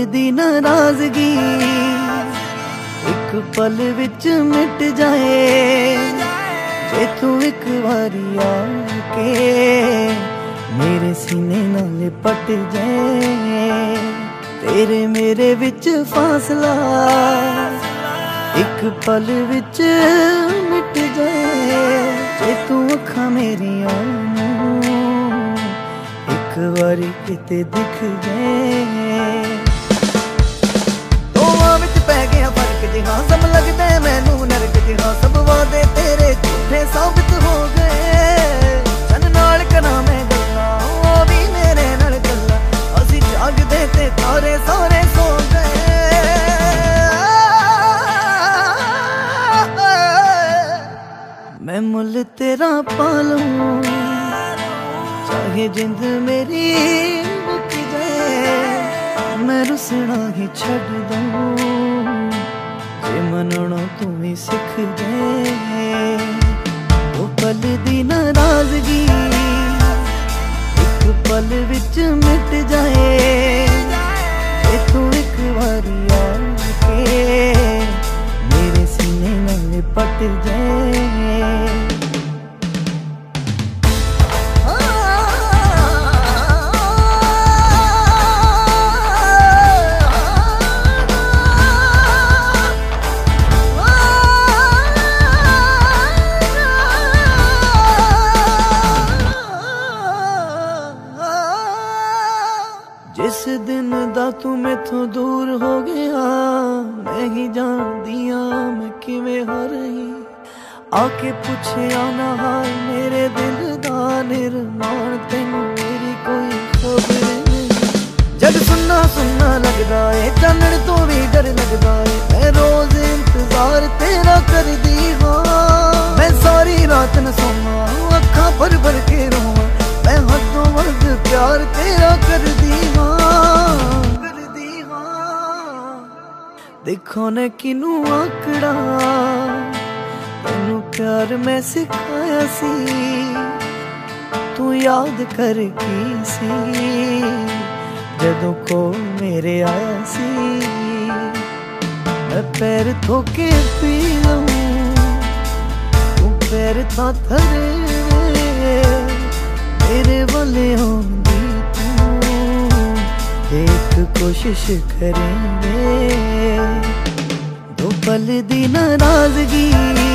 दी नाराजगी एक पल विच मिट जाए जे तू एक बारी आके मेरे सीने नाल लिपट जाए। तेरे मेरे विच फासला एक पल विच मिट जाए जे तू अखां मेरियां एक बारी किते दिख जाए। दोवां विच पै गया फर्क जिहा सब लगदा है मैनू नरक जिहा सब वादे तेरे झूठे साबित हो गए। सन नाल करा मैं गल्लां ओ भी मेरे नाल गल्लां असीं जागदे ते तारे सारे सो गए। मैं मुल तेरा पालूं चाहे जिंद मेरी मुक जाए मैं रुसना ही छड़ दूं जे मनना तू ही सिख जाए। वो पल दी नाराजगी एक पल विच मिट जाए जे तू एक बारी आके मेरे सीने नाल लिपट जाए। जिस दिन दा तू मैथों दूर हो गया मैं ही जानदिया मैं किवें हारही। आके पुछया ना हाल मेरे दिल दा निर्माण तेनू मेरी कोई खबर नहीं। जग सुन्ना सुन्ना लगदा है चानण तो भी डर लगदा है मैं रोज इंतजार तेरा करदी हाँ। मैं सारी रात न सोवां अखां भर भर के रोवां मैं हदों वध प्यार तेरा करदी हाँ। देखो ने किनू आकड़ा तेनू प्यार मैं सिखाया सी तू याद कर की सी जदों को मेरे आया सी। मैं पैर धोके पी लूं तू पैर था थरे मेरे वाले आंदी तू एक कोशिश करेंगे। दो पल दी नाराजगी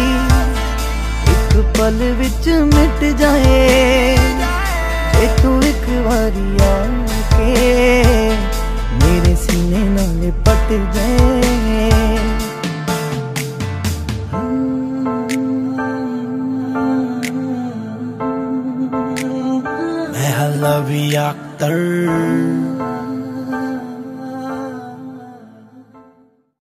एक पल विच मिट जाए जे तू एक बारी आके मेरे सीने नाल लिपट जाए। मैं हलवी अख्तर